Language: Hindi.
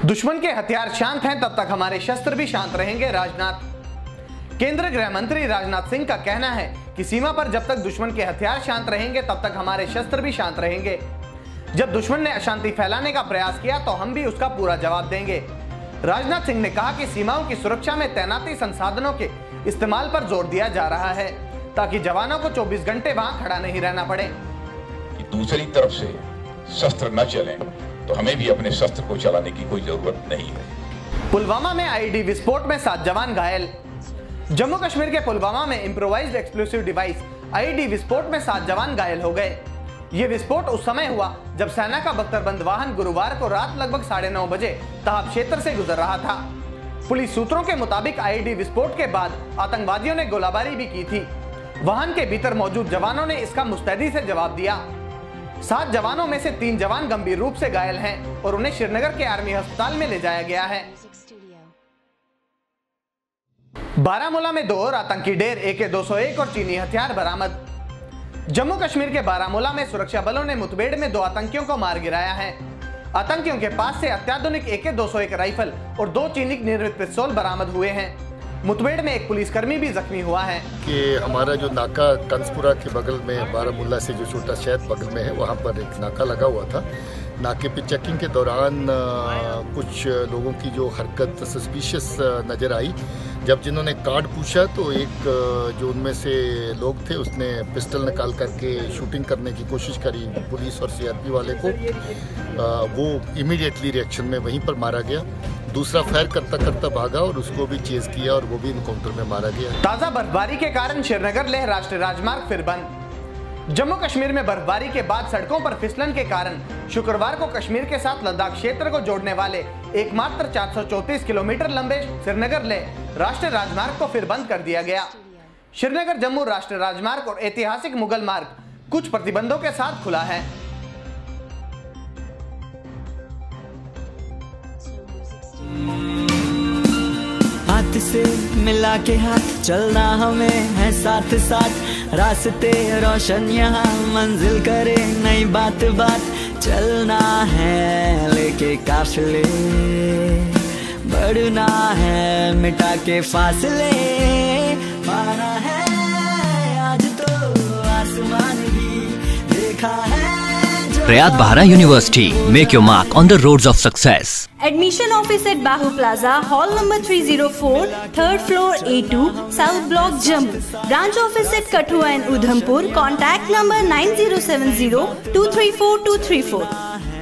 दुश्मन के हथियार शांत हैं तब तक हमारे शस्त्र भी शांत रहेंगे, राजनाथ। केंद्रीय गृह मंत्री राजनाथ सिंह का कहना है कि सीमा पर जब तक दुश्मन के हथियार शांत रहेंगे तब तक हमारे शस्त्र भी शांत रहेंगे। जब दुश्मन ने अशांति फैलाने का प्रयास किया तो हम भी उसका पूरा जवाब देंगे। राजनाथ सिंह ने कहा कि सीमाओं की सुरक्षा में तैनाती संसाधनों के इस्तेमाल पर जोर दिया जा रहा है ताकि जवानों को 24 घंटे वहां खड़ा नहीं रहना पड़े। दूसरी तरफ से शस्त्र न चलें तो हमें भी अपने शस्त्र को चलाने की कोई जरूरत नहीं है। पुलवामा में आईईडी विस्फोट में 7 जवान घायल। जम्मू कश्मीर के पुलवामा में इंप्रोवाइज्ड एक्सप्लोसिव डिवाइस आईईडी विस्फोट में 7 जवान घायल हो गए। ये विस्फोट उस समय हुआ जब सेना का बख्तरबंद वाहन गुरुवार को रात लगभग 9:30 बजे तहाब क्षेत्र से गुजर रहा था। पुलिस सूत्रों के मुताबिक आईईडी विस्फोट के बाद आतंकवादियों ने गोलाबारी भी की थी। वाहन के भीतर मौजूद जवानों ने इसका मुस्तैदी से जवाब दिया। 7 जवानों में से 3 जवान गंभीर रूप से घायल हैं और उन्हें श्रीनगर के आर्मी अस्पताल में ले जाया गया है। बारामूला में 2 और आतंकी डेर AK-201 और चीनी हथियार बरामद। जम्मू कश्मीर के बारामूला में सुरक्षा बलों ने मुठभेड़ में 2 आतंकियों को मार गिराया है। आतंकियों के पास से अत्याधुनिक AK-201 राइफल और 2 चीनी निर्मित पिस्तौल बरामद हुए हैं। मुठभेड़ में एक पुलिसकर्मी भी जख्मी हुआ है। कि हमारा जो नाका कंसपुरा के बगल में बारामूला से जो छोटा शहर बगल में है वहाँ पर एक नाका लगा हुआ था। नाके पे चेकिंग के दौरान कुछ लोगों की जो हरकत सस्पिशियस नज़र आई। जब जिन्होंने कार्ड पूछा तो एक जो उनमें से लोग थे उसने पिस्टल निकाल करके शूटिंग करने की कोशिश करी पुलिस और सीआरपी वाले को। वो इमीडिएटली रिएक्शन में वहीं पर मारा गया। दूसरा फायर करता करता भागा और उसको भी चेज किया और वो भी इनकाउंटर में मारा गया। ताज़ा बर्फबारी के कारण श्रीनगर लेह राष्ट्रीय राजमार्ग फिर बंद। जम्मू कश्मीर में बर्फबारी के बाद सड़कों पर फिसलन के कारण शुक्रवार को कश्मीर के साथ लद्दाख क्षेत्र को जोड़ने वाले एकमात्र 434 किलोमीटर लंबे श्रीनगर लेह राष्ट्रीय राजमार्ग को फिर बंद कर दिया गया। श्रीनगर जम्मू राष्ट्रीय राजमार्ग और ऐतिहासिक मुगल मार्ग कुछ प्रतिबंधों के साथ खुला है। हाथ से मिला के हाथ चलना हमें है साथ साथ, रास्ते रोशन यहाँ मंजिल करे नई बात बात, चलना है लेके काफिले, बढ़ना है मिटा के फासले, पाना है आज तो आसमान भी देखा है। Riyadh Bahra University, make your mark on the roads of success. Admission office at Bahu Plaza, hall number 304, 3rd floor A2, South Block, Jammu. Branch office at Kathua and Udhampur. Contact number 9070 234 234.